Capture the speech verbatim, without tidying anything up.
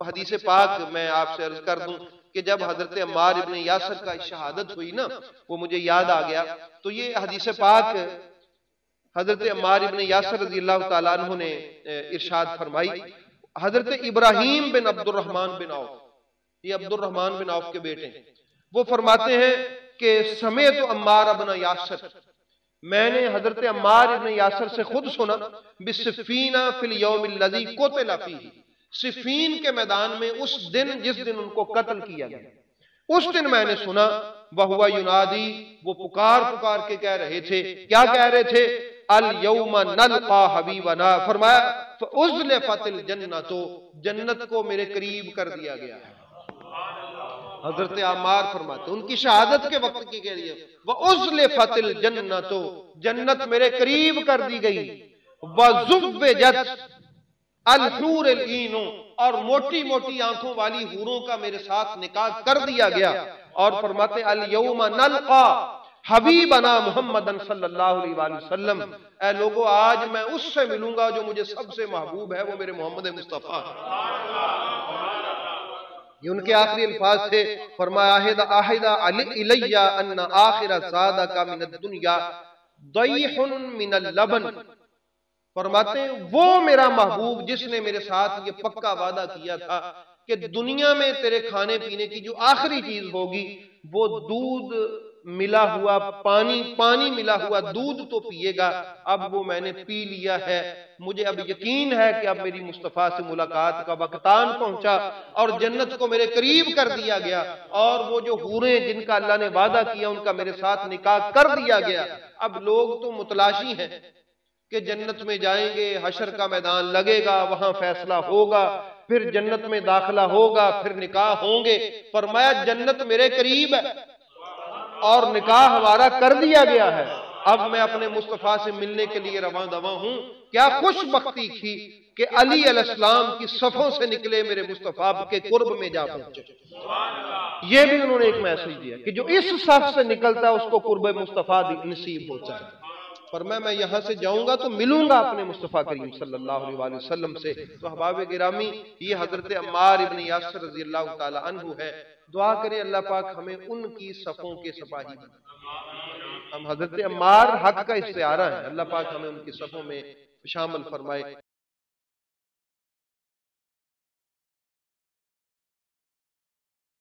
حدیث پاک میں آپ سے عرض کر دوں کہ جب حضرت عمار ابن یاسر کا شہادت ہوئی نا، وہ مجھے یاد آ گیا، تو یہ حدیث پاک حضرت عمار ابن یاسر رضی اللہ تعالیٰ عنہ نے ارشاد فرمائی. حضرت ابراہیم بن عبد الرحمن بن عوف، یہ عبد الرحمن بن عوف کے بیٹے ہیں، وہ فرماتے ہیں کہ سمعت عمار ابن یاسر، میں نے حضرت عمار ابن یاسر سے خود سنا، بِصِفِّینَ فِی الْیَوْمِ الَّذِی قُتِلَ فِیہ، صفین کے میدان میں اس دن جس دن ان کو قتل کیا گیا، اس دن میں نے سنا، وَهُوَ يُنَادِی، وہ پکار پکار کے کہہ رہے تھے، کیا کہہ رہے تھے؟ الْیَوْمَ نَلْقَى حَبِیبَنَا، فرمایا فَأُزْلِفَتِ الْجَنَّةُ، جنت کو میرے قریب کر دیا گیا ہے. حضرت عمار فرماتے ان کی شہادت کے وقت کی کہہ رہی ہے، وَأُزْلِفَتِ الْجَنَّةُ، جنت میرے قریب کر دی گئی، وَزُوِّجَتْ الحور العین، اور موٹی موٹی آنکھوں والی حوروں کا میرے ساتھ نکاح کر دیا گیا. اور فرماتے الیوم نلقا حبیبنا محمدن صلی اللہ علیہ وآلہ وسلم، اے لوگو آج میں اس سے ملوں گا جو مجھے سب سے محبوب ہے، وہ میرے محمد مصطفیٰ. یہ ان کے آخری الفاظ تھے. فرمایا آہد آہد الی ان آخر زادک من الدنیا ضیح من اللبن، فرماتے ہیں وہ میرا محبوب جس نے میرے ساتھ یہ پکا وعدہ کیا تھا کہ دنیا میں تیرے کھانے پینے کی جو آخری چیز ہوگی وہ دودھ ملا ہوا پانی پانی ملا ہوا دودھ تو پیے گا، اب وہ میں نے پی لیا ہے، مجھے اب یقین ہے کہ اب میری مصطفیٰ سے ملاقات کا وقت آن پہنچا اور جنت کو میرے قریب کر دیا گیا، اور وہ جو حوریں جن کا اللہ نے وعدہ کیا ان کا میرے ساتھ نکاح کر دیا گیا. اب لوگ تو متلاشی ہیں کہ جنت میں جائیں گے، حشر کا میدان لگے گا، وہاں فیصلہ ہوگا، پھر جنت میں داخلہ ہوگا، پھر نکاح ہوں گے. فرمایا جنت میرے قریب ہے اور نکاح ہمارا کر دیا گیا ہے، اب میں اپنے مصطفیٰ سے ملنے کے لیے رواں دواں ہوں. کیا خوش بختی تھی کہ علی علیہ السلام کی صفوں سے نکلے میرے مصطفیٰ کے قرب میں جا پہنچے. یہ بھی انہوں نے ایک میسج دیا کہ جو اس صف سے نکلتا ہے اس کو قرب مصطفیٰ نصیب ہوتا ہے. فرمایا میں یہاں سے جاؤں گا تو ملوں گا اپنے مصطفیٰ کریم صلی اللہ علیہ وآلہ وسلم سے. تو احباب گرامی، یہ حضرت عمار ابن یاسر رضی اللہ تعالی عنہ ہے. دعا کریں اللہ پاک ہمیں ان کی صفوں کے سپاہی بنائے. ہم حضرت عمار حق کا استعارہ ہے، اللہ پاک ہمیں ان کی صفوں میں شامل فرمائے.